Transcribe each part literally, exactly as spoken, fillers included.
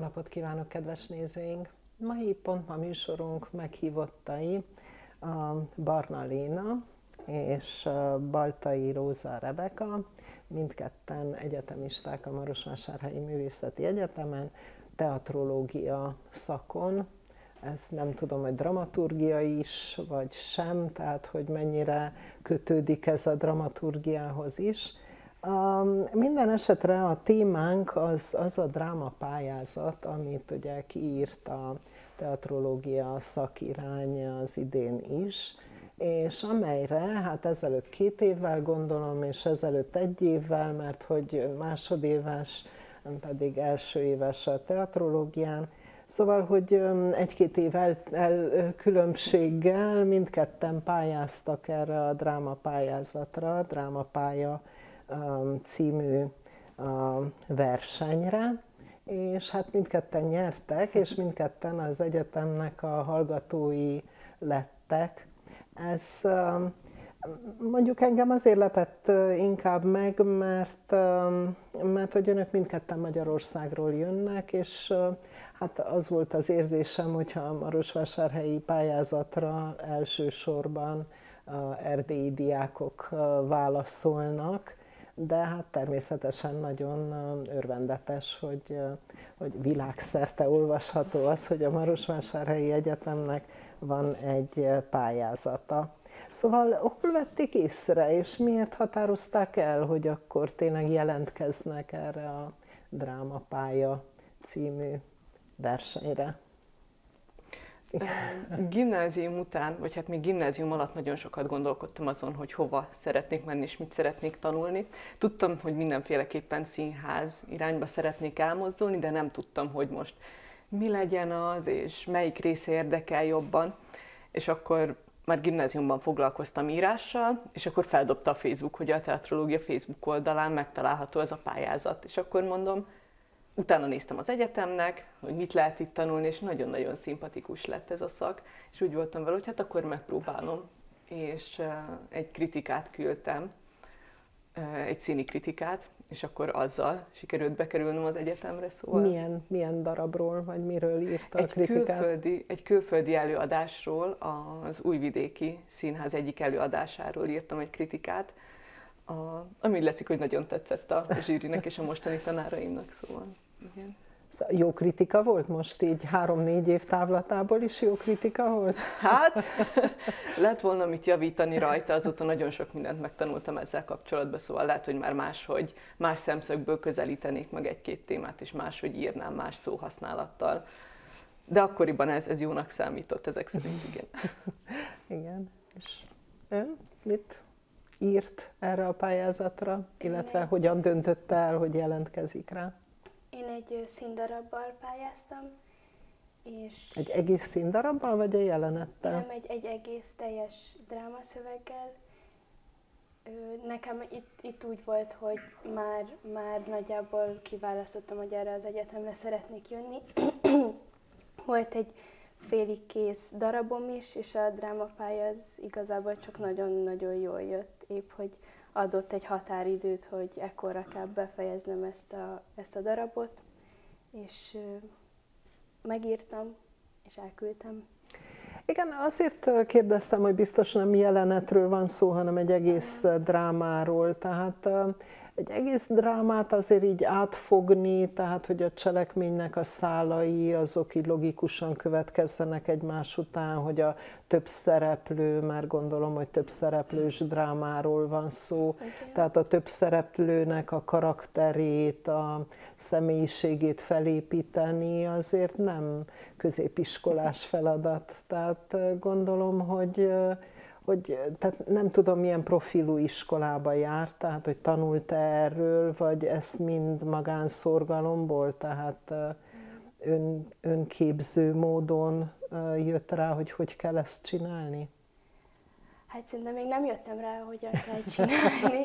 napot kívánok, kedves nézőink! Mai Pontma műsorunk meghívottai a Barna Léna és Baltai Róza Rebeka, mindketten egyetemisták a Marosvásárhelyi Művészeti Egyetemen, teatrológia szakon. Ez nem tudom, hogy dramaturgia is, vagy sem, tehát hogy mennyire kötődik ez a dramaturgiához is. A, minden esetre a témánk az, az a drámapályázat, amit ugye kiírt a teatrológia szakirány az idén is, és amelyre hát ezelőtt két évvel gondolom, és ezelőtt egy évvel, mert hogy másodéves, pedig első éves a teatrológián. Szóval, hogy egy-két év el, el, különbséggel mindketten pályáztak erre a drámapályázatra, drámapálya című versenyre, és hát mindketten nyertek, és mindketten az egyetemnek a hallgatói lettek. Ez mondjuk engem azért lepett inkább meg, mert, mert hogy önök mindketten Magyarországról jönnek, és hát az volt az érzésem, hogyha a marosvásárhelyi pályázatra elsősorban erdélyi diákok válaszolnak, de hát természetesen nagyon örvendetes, hogy, hogy világszerte olvasható az, hogy a Marosvásárhelyi Egyetemnek van egy pályázata. Szóval hol vették észre, és miért határozták el, hogy akkor tényleg jelentkeznek erre a Drámapálya című versenyre? Gimnázium után, vagy hát még gimnázium alatt nagyon sokat gondolkodtam azon, hogy hova szeretnék menni és mit szeretnék tanulni. Tudtam, hogy mindenféleképpen színház irányba szeretnék elmozdulni, de nem tudtam, hogy most mi legyen az, és melyik része érdekel jobban. És akkor már gimnáziumban foglalkoztam írással, és akkor feldobta a Facebook, hogy a teatrológia Facebook oldalán megtalálható ez a pályázat. És akkor mondom, utána néztem az egyetemnek, hogy mit lehet itt tanulni, és nagyon-nagyon szimpatikus lett ez a szak. És úgy voltam vele, hogy hát akkor megpróbálom. És egy kritikát küldtem, egy színi kritikát, és akkor azzal sikerült bekerülnöm az egyetemre. Szóval milyen, milyen darabról, vagy miről írta a egy kritikát? Külföldi, egy külföldi előadásról, az Újvidéki Színház egyik előadásáról írtam egy kritikát, a, ami látszik, hogy nagyon tetszett a zsűrinek és a mostani tanáraimnak, szóval igen. Szóval jó kritika volt most így három-négy év távlatából is jó kritika volt? Hát, lehet volna mit javítani rajta, azóta nagyon sok mindent megtanultam ezzel kapcsolatban, szóval lehet, hogy már máshogy, más szemszögből közelítenék meg egy-két témát, és máshogy írnám más szóhasználattal. De akkoriban ez, ez jónak számított, ezek szerint, igen. Igen, és ön mit írt erre a pályázatra, illetve hogyan döntött el, hogy jelentkezik rá? Én egy színdarabbal pályáztam, és... Egy egész színdarabbal, vagy egy jelenettel? Nem, egy, egy egész teljes drámaszöveggel. Nekem itt, itt úgy volt, hogy már, már nagyjából kiválasztottam, hogy erre az egyetemre szeretnék jönni. Volt egy félig kész darabom is, és a drámapálya az igazából csak nagyon-nagyon jól jött, épp hogy adott egy határidőt, hogy ekkorra kell befejeznem ezt a, ezt a darabot, és ö, megírtam, és elküldtem. Igen, azért kérdeztem, hogy biztos nem jelenetről van szó, hanem egy egész drámáról, tehát egy egész drámát azért így átfogni, tehát hogy a cselekménynek a szálai azok így logikusan következzenek egymás után, hogy a több szereplő, már gondolom, hogy több szereplős drámáról van szó, okay. Tehát a több szereplőnek a karakterét, a személyiségét felépíteni azért nem középiskolás feladat. Tehát gondolom, hogy hogy tehát nem tudom, milyen profilú iskolába járt, tehát hogy tanult-e erről, vagy ezt mind magánszorgalomból, tehát ön, önképző módon jött rá, hogy hogy kell ezt csinálni? Hát szerintem még nem jöttem rá, hogyan kell csinálni.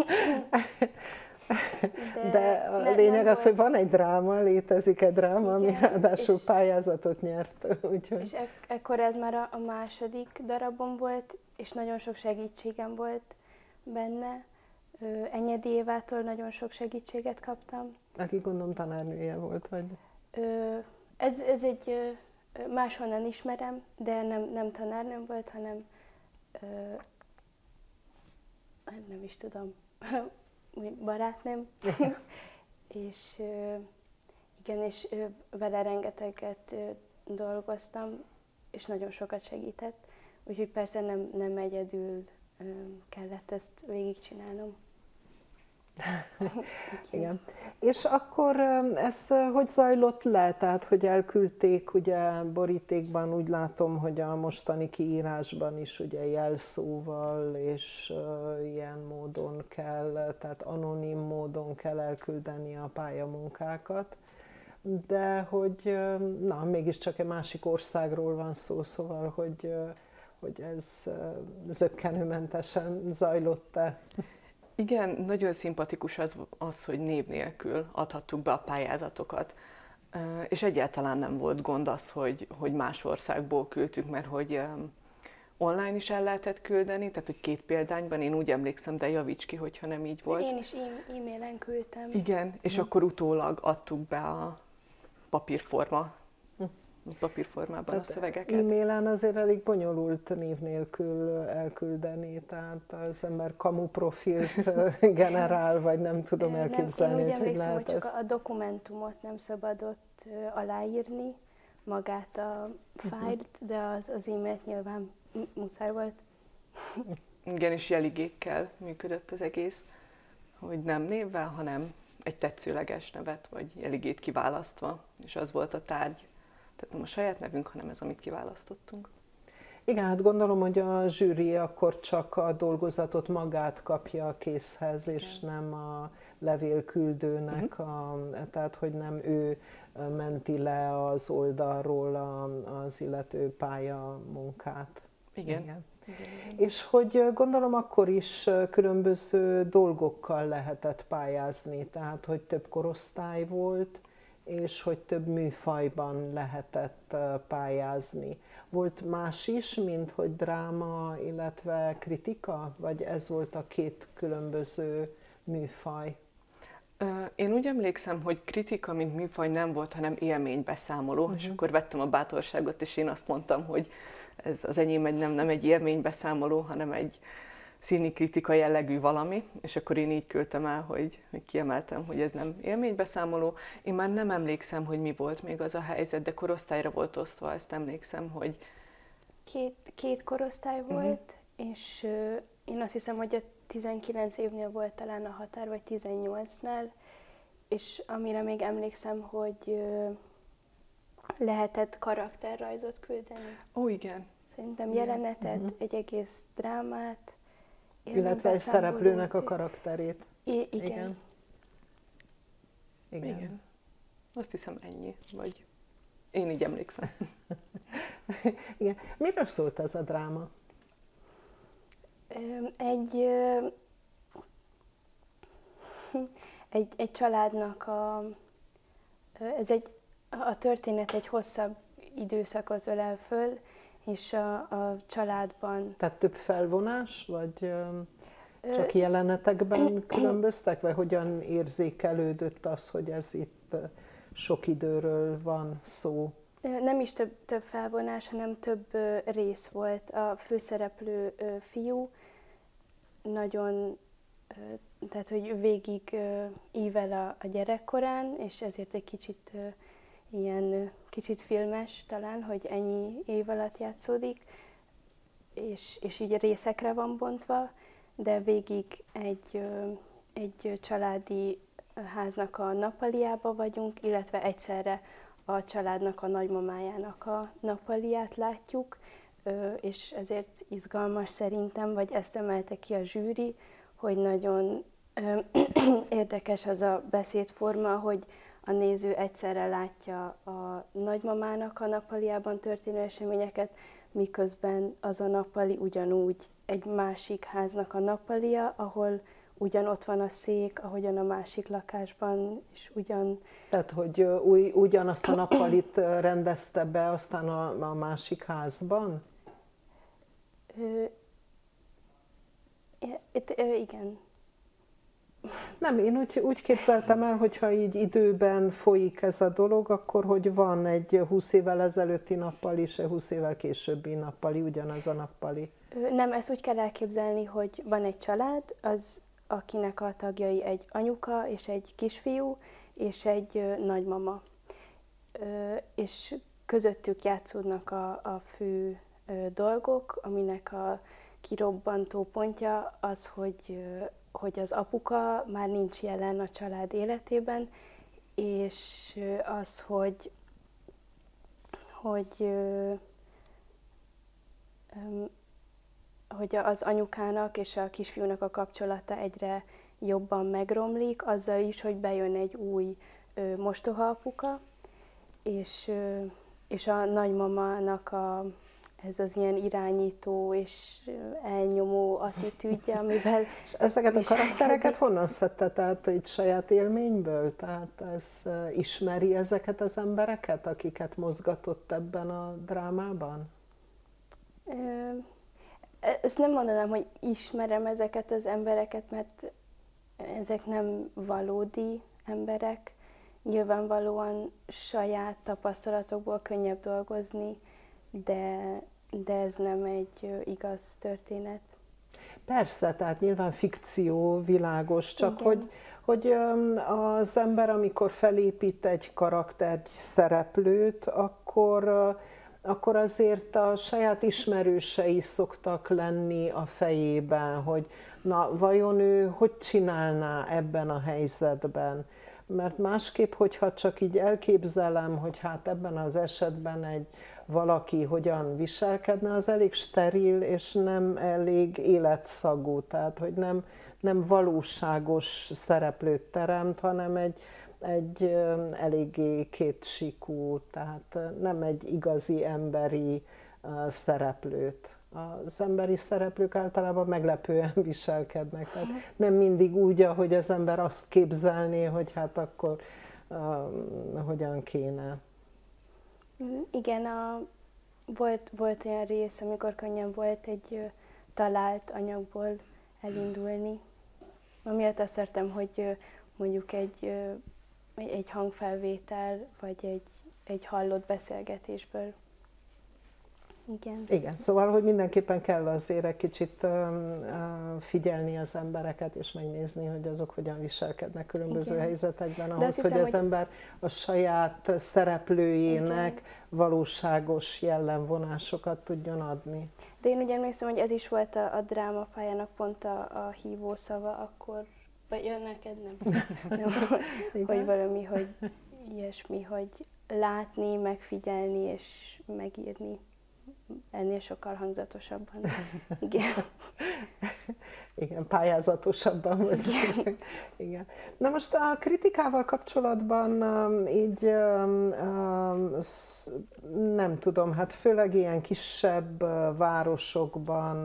De, De a ne, lényeg az, volt. Hogy van egy dráma, létezik egy dráma, igen, ami ráadásul pályázatot nyert. Úgyhogy. És ek- ekkor ez már a, a második darabom volt, és nagyon sok segítségem volt benne. Enyedi Évától nagyon sok segítséget kaptam. Aki gondolom tanárnője volt, vagy? Ö, ez, ez egy ö, máshonnan ismerem, de nem, nem tanárnőm volt, hanem ö, nem is tudom, barátnőm. És ö, igen, és ö, vele rengeteget ö, dolgoztam, és nagyon sokat segített. Úgyhogy persze nem, nem egyedül ö, kellett ezt végigcsinálnom. Igen. És akkor ez hogy zajlott le? Tehát, hogy elküldték ugye borítékban, úgy látom, hogy a mostani kiírásban is ugye jelszóval és uh, ilyen módon kell, tehát anonim módon kell elküldeni a pályamunkákat. De hogy, na, mégiscsak egy másik országról van szó, szóval, hogy, hogy ez zökkenőmentesen zajlott-e? Igen, nagyon szimpatikus az, az, hogy név nélkül adhattuk be a pályázatokat, és egyáltalán nem volt gond az, hogy, hogy más országból küldtük, mert hogy online is el lehetett küldeni, tehát hogy két példányban, én úgy emlékszem, de javíts ki, hogyha nem így volt. Én is e-mailen küldtem. Igen, és hm. akkor utólag adtuk be a papírforma, papírformában tehát a szövegeket. E-mailen azért elég bonyolult név nélkül elküldeni, tehát az ember kamu profilt generál, vagy nem tudom elképzelni, nem, én úgy hogy emlékszem, lehet hogy csak ezt. A dokumentumot nem szabadott aláírni, magát a fájlt, de az, az e-mailt nyilván muszáj volt. Igen, és jeligékkel működött az egész, hogy nem névvel, hanem egy tetszőleges nevet, vagy jeligét kiválasztva, és az volt a tárgy. Tehát nem a saját nevünk, hanem ez, amit kiválasztottunk. Igen, hát gondolom, hogy a zsűri akkor csak a dolgozatot magát kapja a készhez, és igen. nem a levélküldőnek, uh-huh. a, tehát hogy nem ő menti le az oldalról a, az illető pályamunkát. Igen. Igen. Igen, igen. És hogy gondolom akkor is különböző dolgokkal lehetett pályázni, tehát hogy több korosztály volt, és hogy több műfajban lehetett pályázni. Volt más is, mint hogy dráma, illetve kritika? Vagy ez volt a két különböző műfaj? Én úgy emlékszem, hogy kritika, mint műfaj nem volt, hanem élménybeszámoló, uh-huh. és akkor vettem a bátorságot, és én azt mondtam, hogy ez az enyém egy nem, nem egy élménybeszámoló, hanem egy színi kritika jellegű valami, és akkor én így küldtem el, hogy, hogy kiemeltem, hogy ez nem élménybeszámoló. Én már nem emlékszem, hogy mi volt még az a helyzet, de korosztályra volt osztva, ezt emlékszem, hogy... Két, két korosztály volt, uh-huh. és uh, én azt hiszem, hogy a tizenkilenc évnél volt talán a határ, vagy tizennyolcnál, és amire még emlékszem, hogy uh, lehetett karakterrajzot küldeni. Ó, igen. Szerintem jelenetet, uh-huh. egy egész drámát, illetve egy szereplőnek a karakterét. I- igen. Igen. Igen. Igen. Azt hiszem ennyi, vagy én így emlékszem. Igen. Miről szólt ez a dráma? Egy, egy, egy családnak a, ez egy, a történet egy hosszabb időszakot ölel föl, és a, a családban... Tehát több felvonás, vagy csak jelenetekben különböztek, vagy hogyan érzékelődött az, hogy ez itt sok időről van szó? Nem is több, több felvonás, hanem több rész volt. A főszereplő fiú nagyon, tehát hogy végig ível a, a gyerekkorán, és ezért egy kicsit ilyen kicsit filmes talán, hogy ennyi év alatt játszódik, és, és így részekre van bontva, de végig egy, egy családi háznak a nappaliába vagyunk, illetve egyszerre a családnak a nagymamájának a nappaliát látjuk, és ezért izgalmas szerintem, vagy ezt emelte ki a zsűri, hogy nagyon érdekes az a beszédforma, hogy a néző egyszerre látja a nagymamának a nappaliában történő eseményeket, miközben az a nappali ugyanúgy egy másik háznak a nappalia, ahol ugyan ott van a szék, ahogyan a másik lakásban, és ugyan... Tehát, hogy új, ugyanazt a nappalit rendezte be aztán a, a másik házban? Ö, itt, ö, igen. Nem, én úgy, úgy képzeltem el, hogyha így időben folyik ez a dolog, akkor hogy van egy húsz évvel ezelőtti nappali, és egy húsz évvel későbbi nappali, ugyanaz a nappali. Nem, ezt úgy kell elképzelni, hogy van egy család, az, akinek a tagjai egy anyuka és egy kisfiú, és egy ö, nagymama. Ö, és közöttük játszódnak a, a fő ö, dolgok, aminek a kirobbantó pontja az, hogy, ö, hogy az apuka már nincs jelen a család életében, és ö, az, hogy, hogy ö, ö, hogy az anyukának és a kisfiúnak a kapcsolata egyre jobban megromlik, azzal is, hogy bejön egy új ö, mostoha apuka, és, ö, és a nagymamának a, ez az ilyen irányító és elnyomó attitűdje, amivel... És ezeket a karaktereket honnan szedte? Tehát itt saját élményből? Tehát ez ismeri ezeket az embereket, akiket mozgatott ebben a drámában? Ö, Ezt nem mondanám, hogy ismerem ezeket az embereket, mert ezek nem valódi emberek. Nyilvánvalóan saját tapasztalatokból könnyebb dolgozni, de, de ez nem egy igaz történet. Persze, tehát nyilván fikció, világos, csak Igen. hogy, hogy az ember, amikor felépít egy karaktert, egy szereplőt, akkor akkor azért a saját ismerősei szoktak lenni a fejében, hogy na, vajon ő hogy csinálná ebben a helyzetben. Mert másképp, hogyha csak így elképzelem, hogy hát ebben az esetben egy valaki hogyan viselkedne, az elég steril és nem elég életszagú, tehát hogy nem, nem valóságos szereplőt teremt, hanem egy egy eléggé kétsíkú, tehát nem egy igazi emberi szereplőt. Az emberi szereplők általában meglepően viselkednek, tehát nem mindig úgy, ahogy az ember azt képzelné, hogy hát akkor uh, hogyan kéne. Igen, a, volt, volt olyan rész, amikor könnyen volt egy uh, talált anyagból elindulni. Amiatt azt értem, hogy uh, mondjuk egy uh, egy hangfelvétel, vagy egy, egy hallott beszélgetésből. Igen. Igen, szóval, hogy mindenképpen kell azért egy kicsit uh, figyelni az embereket, és megnézni, hogy azok hogyan viselkednek különböző Igen. helyzetekben, ahhoz, hiszem, hogy az hogy... ember a saját szereplőjének Igen. valóságos jellemvonásokat tudjon adni. De én úgy emlékszem, hogy ez is volt a, a drámapályának pont a, a hívószava akkor, vagy ja, neked nem, nem hogy valami, hogy ilyesmi, hogy látni, megfigyelni és megírni. Ennél sokkal hangzatosabban. Igen. Igen, pályázatosabban vagy. Igen. Igen. Na most a kritikával kapcsolatban így nem tudom, hát főleg ilyen kisebb városokban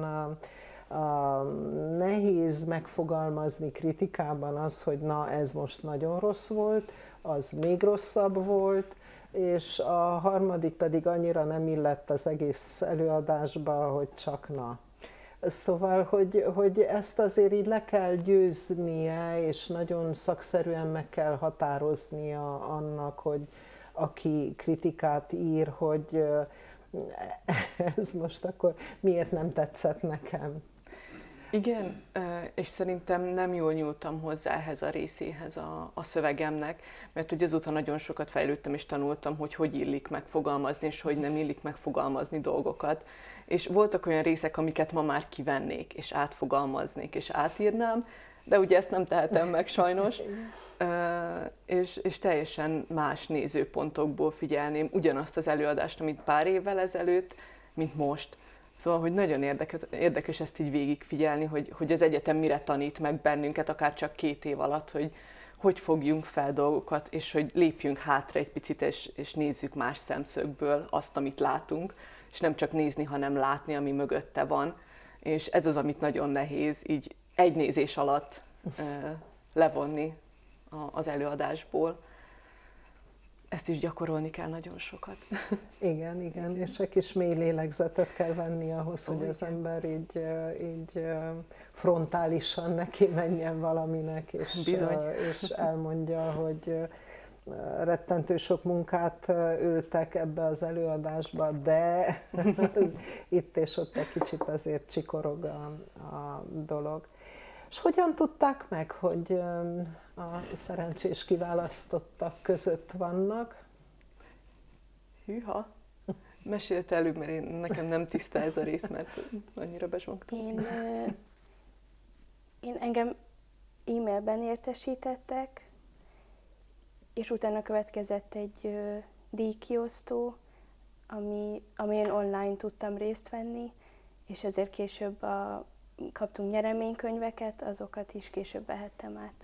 nehéz megfogalmazni kritikában az, hogy na ez most nagyon rossz volt, az még rosszabb volt, és a harmadik pedig annyira nem illett az egész előadásba, hogy csak na. Szóval, hogy, hogy ezt azért így le kell győznie, és nagyon szakszerűen meg kell határoznia annak, hogy aki kritikát ír, hogy ez most akkor miért nem tetszett nekem. Igen, és szerintem nem jól nyúltam hozzá ehhez a részéhez a, a szövegemnek, mert ugye azóta nagyon sokat fejlődtem és tanultam, hogy hogy illik megfogalmazni, és hogy nem illik megfogalmazni dolgokat. És voltak olyan részek, amiket ma már kivennék, és átfogalmaznék, és átírnám, de ugye ezt nem tehetem meg sajnos, és, és teljesen más nézőpontokból figyelném ugyanazt az előadást, amit pár évvel ezelőtt, mint most. Szóval, hogy nagyon érdekes, érdekes ezt így végigfigyelni, hogy, hogy az egyetem mire tanít meg bennünket, akár csak két év alatt, hogy hogy fogjunk fel dolgokat, és hogy lépjünk hátra egy picit, és, és nézzük más szemszögből azt, amit látunk, és nem csak nézni, hanem látni, ami mögötte van. És ez az, amit nagyon nehéz így egy nézés alatt uh, levonni a, az előadásból. ezt is gyakorolni kell nagyon sokat. Igen, igen, és egy kis mély lélegzetet kell venni ahhoz, Ó, hogy az igen. ember így, így frontálisan neki menjen valaminek, és, Bizony. és elmondja, hogy rettentő sok munkát ültek ebbe az előadásba, de itt és ott egy kicsit azért csikorog a, a dolog. És hogyan tudták meg, hogy a szerencsés kiválasztottak között vannak? Hűha! Mesélte előbb, mert én, nekem nem tiszta ez a rész, mert annyira bezsongtam. Én, ö, én engem e-mailben értesítettek, és utána következett egy ö, díjkiosztó, ami, amin online tudtam részt venni, és ezért később a, kaptunk nyereménykönyveket, azokat is később vehettem át.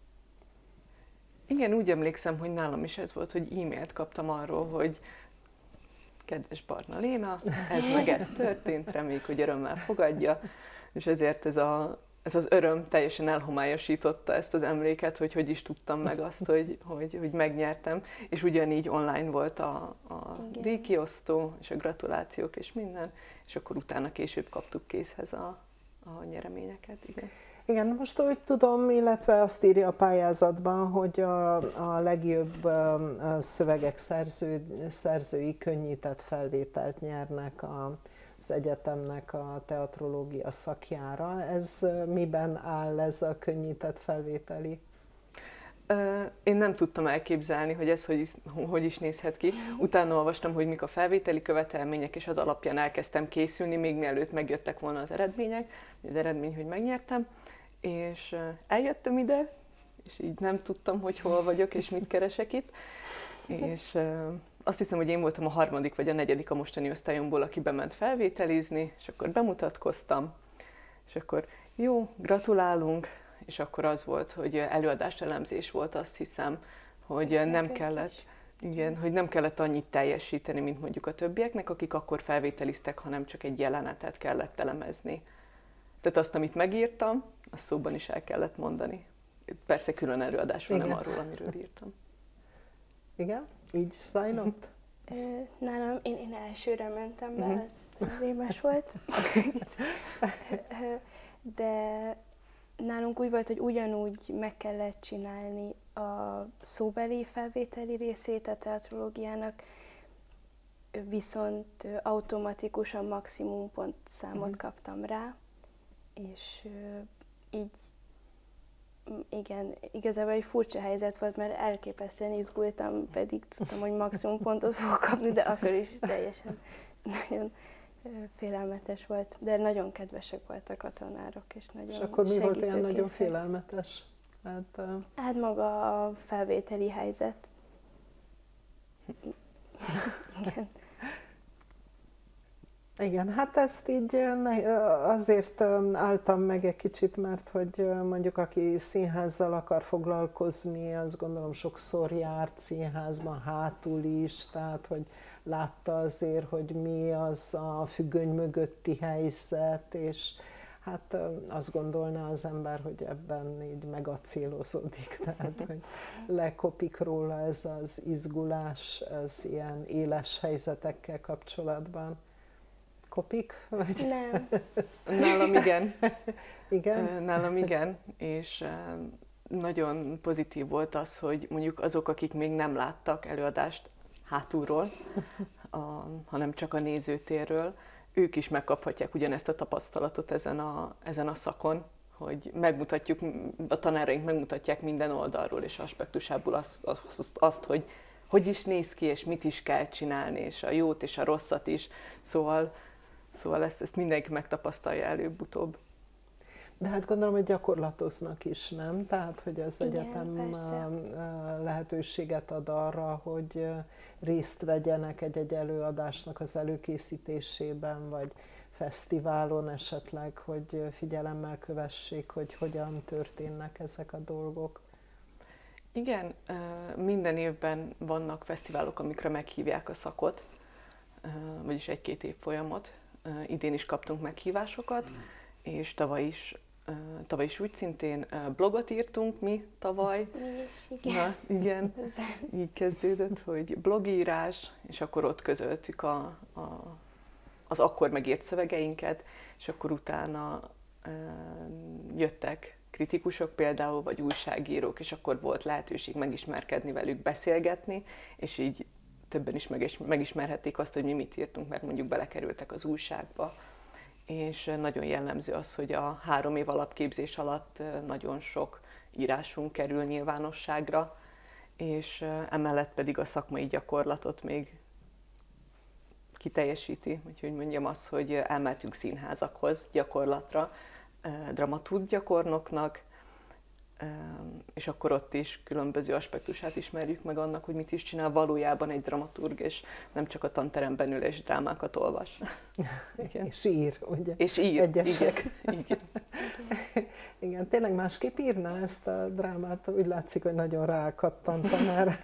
Igen, úgy emlékszem, hogy nálam is ez volt, hogy e-mailt kaptam arról, hogy kedves Barna Léna, ez meg ez történt, reméljük, hogy örömmel fogadja, és ezért ez, a, ez az öröm teljesen elhomályosította ezt az emléket, hogy hogy is tudtam meg azt, hogy, hogy, hogy megnyertem, és ugyanígy online volt a, a díjkiosztó, és a gratulációk, és minden, és akkor utána később kaptuk készhez a, a nyereményeket. Igen. Igen, most úgy tudom, illetve azt írja a pályázatban, hogy a, a legjobb szövegek szerző, szerzői könnyített felvételt nyernek a, az egyetemnek a teatrológia szakjára. Ez miben áll, ez a könnyített felvételi? Én nem tudtam elképzelni, hogy ez hogy is, hogy is nézhet ki. Utána olvastam, hogy mik a felvételi követelmények, és az alapján elkezdtem készülni, még mielőtt megjöttek volna az eredmények. Az eredmény, hogy megnyertem. És eljöttem ide, és így nem tudtam, hogy hol vagyok, és mit keresek itt. És azt hiszem, hogy én voltam a harmadik vagy a negyedik a mostani osztályomból, aki bement felvételizni, és akkor bemutatkoztam, és akkor jó, gratulálunk, és akkor az volt, hogy előadás elemzés volt, azt hiszem, hogy nem kellett, igen, hogy nem kellett annyit teljesíteni, mint mondjuk a többieknek, akik akkor felvételiztek, hanem csak egy jelenetet kellett elemezni. Tehát azt, amit megírtam, azt szóban is el kellett mondani. Persze külön előadásról, nem arról, amiről írtam. Igen? Így zajlott? Nálam, én, én elsőre mentem be, uh-huh. ez rémes volt. De nálunk úgy volt, hogy ugyanúgy meg kellett csinálni a szóbeli felvételi részét a teatrológiának, viszont automatikusan maximum pontszámot uh-huh. kaptam rá, és így igen, igazából egy furcsa helyzet volt, mert elképesztően izgultam, pedig tudtam, hogy maximum pontot fogok kapni, de akkor is teljesen nagyon félelmetes volt. De nagyon kedvesek voltak a tanárok, és nagyon És akkor mi volt ilyen nagyon segítőkészek. félelmetes? Hát, uh... hát maga a felvételi helyzet. Igen. Igen, hát ezt így azért álltam meg egy kicsit, mert hogy mondjuk aki színházzal akar foglalkozni, azt gondolom sokszor járt színházban hátul is, tehát hogy látta azért, hogy mi az a függöny mögötti helyzet, és hát azt gondolná az ember, hogy ebben így megacélozódik, tehát hogy lekopik róla ez az izgulás, ez ilyen éles helyzetekkel kapcsolatban. Kopik? Vagy? Nem. Nálam igen. Igen? Nálam igen, és nagyon pozitív volt az, hogy mondjuk azok, akik még nem láttak előadást hátulról, a, hanem csak a nézőtérről, ők is megkaphatják ugyanezt a tapasztalatot ezen a, ezen a szakon, hogy megmutatjuk, a tanáraink megmutatják minden oldalról és aspektusából azt, azt, azt hogy hogy is néz ki, és mit is kell csinálni, és a jót és a rosszat is. Szóval, szóval ezt, ezt mindenki megtapasztalja előbb-utóbb. De hát gondolom, hogy gyakorlatoznak is, nem? Tehát, hogy az Igen, egyetem persze. lehetőséget ad arra, hogy részt vegyenek egy-egy előadásnak az előkészítésében, vagy fesztiválon esetleg, hogy figyelemmel kövessék, hogy hogyan történnek ezek a dolgok. Igen, minden évben vannak fesztiválok, amikre meghívják a szakot, vagyis egy-két évfolyamot. Idén is kaptunk meghívásokat, és tavaly is tavaly is úgy szintén blogot írtunk mi tavaly. Mi is, igen. Na, igen, így kezdődött, hogy blogírás, és akkor ott közöltük a, a, az akkor megírt szövegeinket, és akkor utána e, jöttek kritikusok például, vagy újságírók, és akkor volt lehetőség megismerkedni velük, beszélgetni, és így többen is megis, megismerhették azt, hogy mi mit írtunk, mert mondjuk belekerültek az újságba. És nagyon jellemző az, hogy a három év alapképzés alatt nagyon sok írásunk kerül nyilvánosságra, és emellett pedig a szakmai gyakorlatot még kiteljesíti. Úgyhogy mondjam azt, hogy elmentünk színházakhoz gyakorlatra, dramaturg gyakornoknak, és akkor ott is különböző aspektusát ismerjük meg annak, hogy mit is csinál valójában egy dramaturg, és nem csak a tanteremben ül és drámákat olvas. Igen. És ír, ugye? És ír, egyesek. igen. igen. Igen, tényleg másképp írná ezt a drámát? Úgy látszik, hogy nagyon rákattantam már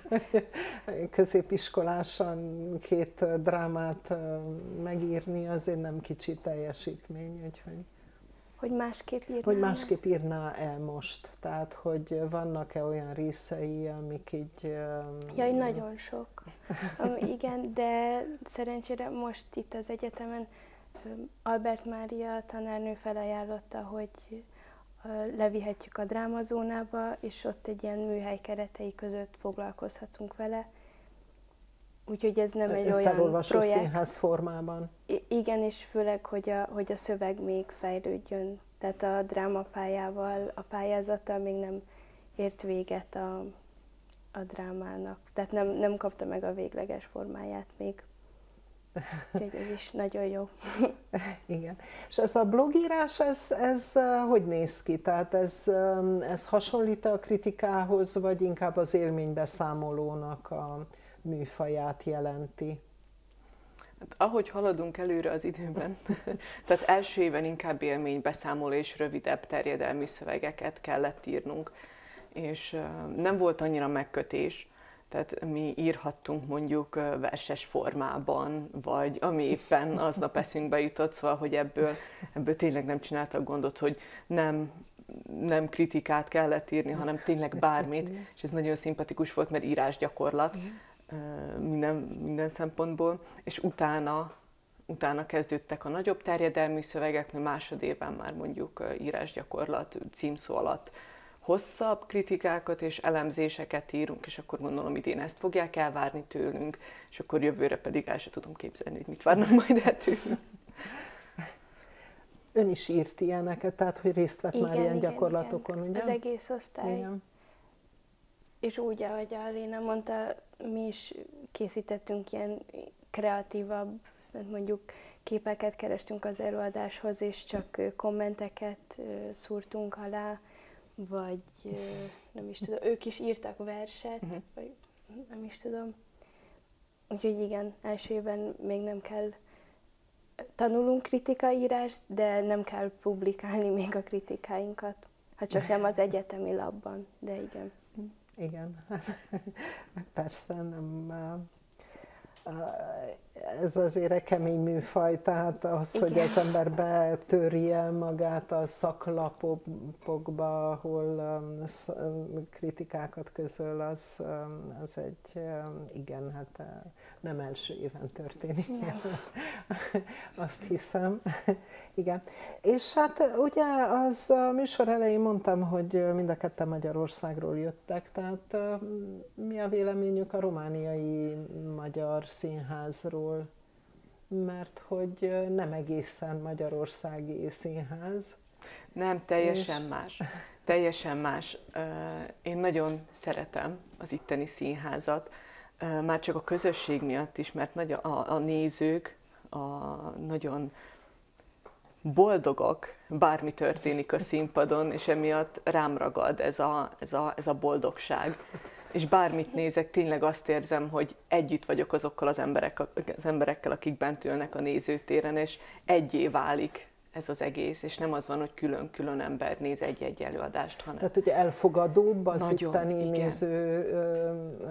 középiskolásan két drámát megírni, azért nem kicsi teljesítmény, úgyhogy... Hogy másképp írná? Hogy másképp írná el most. Tehát, hogy vannak-e olyan részei, amik így... Jaj, nagyon sok. Um, igen, de szerencsére most itt az egyetemen Albert Mária tanárnő felajánlotta, hogy levihetjük a drámazónába, és ott egy ilyen műhely keretei között foglalkozhatunk vele. Úgyhogy ez nem egy olyan felolvasó projekt. színház formában. I- igen, és főleg, hogy a, hogy a szöveg még fejlődjön. Tehát a drámapályával, a pályázattal még nem ért véget a, a drámának. Tehát nem, nem kapta meg a végleges formáját még. Úgyhogy ez is nagyon jó. Igen. És ez a blogírás, ez, ez hogy néz ki? Tehát ez, ez hasonlít a kritikához, vagy inkább az élménybeszámolónak a műfaját jelenti? Hát, ahogy haladunk előre az időben, tehát első éven inkább élménybeszámoló és rövidebb terjedelmű szövegeket kellett írnunk, és nem volt annyira megkötés, tehát mi írhattunk mondjuk verses formában, vagy ami éppen aznap eszünkbe jutott, szóval, hogy ebből, ebből tényleg nem csináltak gondot, hogy nem, nem kritikát kellett írni, hanem tényleg bármit, és ez nagyon szimpatikus volt, mert írásgyakorlat minden, minden szempontból, és utána, utána kezdődtek a nagyobb terjedelmű szövegek, mi másodéven már mondjuk írásgyakorlat címszó alatt hosszabb kritikákat és elemzéseket írunk, és akkor gondolom idén ezt fogják elvárni tőlünk, és akkor jövőre pedig el sem tudom képzelni, hogy mit várnak majd el tőlünk. Ön is írt ilyeneket, tehát hogy részt vett igen, már ilyen igen, gyakorlatokon, igen. ugye? Az egész osztály. Igen. És úgy, ahogy a Léna mondta, mi is készítettünk ilyen kreatívabb, mondjuk képeket kerestünk az előadáshoz, és csak kommenteket szúrtunk alá, vagy nem is tudom, ők is írtak verset, uh-huh. vagy nem is tudom. Úgyhogy igen, első évben még nem kell, tanulunk kritikaírást, de nem kell publikálni még a kritikáinkat, ha csak nem az egyetemi labban, de igen. Igen, persze nem. Ez azért egy kemény műfaj, tehát ahhoz, igen. hogy az ember betörje magát a szaklapokba, ahol kritikákat közöl, az, az egy, igen, hát nem első éven történik. Azt hiszem. Igen. És hát ugye az a műsor elején mondtam, hogy mind a ketten Magyarországról jöttek, tehát mi a véleményük a romániai magyar színházról? Mert hogy nem egészen magyarországi színház. Nem, teljesen és... más. Teljesen más. Én nagyon szeretem az itteni színházat, már csak a közösség miatt is, mert nagy a, a nézők a nagyon boldogok, bármi történik a színpadon, és emiatt rám ragad ez a, ez a, ez a boldogság. És bármit nézek, tényleg azt érzem, hogy együtt vagyok azokkal az, emberek, az emberekkel, akik bent ülnek a nézőtéren, és egyé válik ez az egész, és nem az van, hogy külön-külön ember néz egy-egy előadást, hanem... Tehát ugye elfogadóbb az nagyon, itteni néző,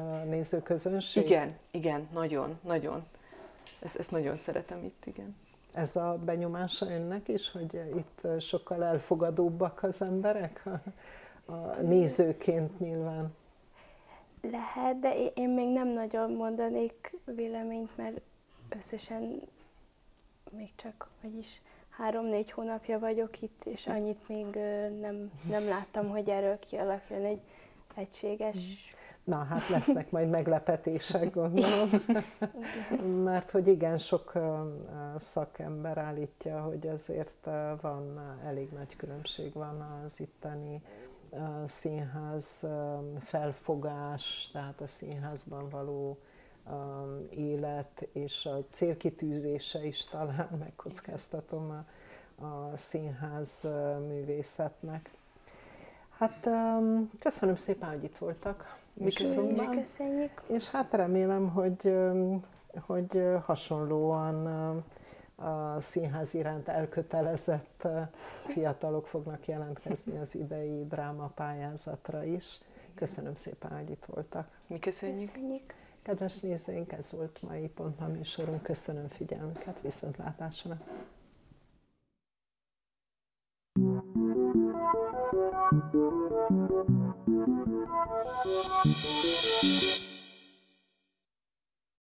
nézőközönség? Igen, igen, nagyon, nagyon. Ezt, ezt nagyon szeretem itt, igen. Ez a benyomása önnek is, hogy itt sokkal elfogadóbbak az emberek? A nézőként nyilván. Lehet, de én még nem nagyon mondanék véleményt, mert összesen még csak, vagyis három-négy hónapja vagyok itt, és annyit még nem, nem láttam, hogy erről kialakjon egy egységes... Na, hát lesznek majd meglepetések, gondolom. Mert hogy igen, sok szakember állítja, hogy azért van, elég nagy különbség van az itteni színház felfogás, tehát a színházban való élet és a célkitűzése is talán megkockáztatom a, a színház művészetnek. Hát köszönöm szépen, hogy itt voltak. Mi is köszönjük. És hát remélem, hogy, hogy hasonlóan a színház iránt elkötelezett fiatalok fognak jelentkezni az idei drámapályázatra is. Köszönöm szépen, hogy itt voltak. Mi köszönjük. Köszönjük. Kedves nézőink, ez volt mai Pontma műsorunk. Köszönöm figyelmüket, viszontlátásra! Thank you.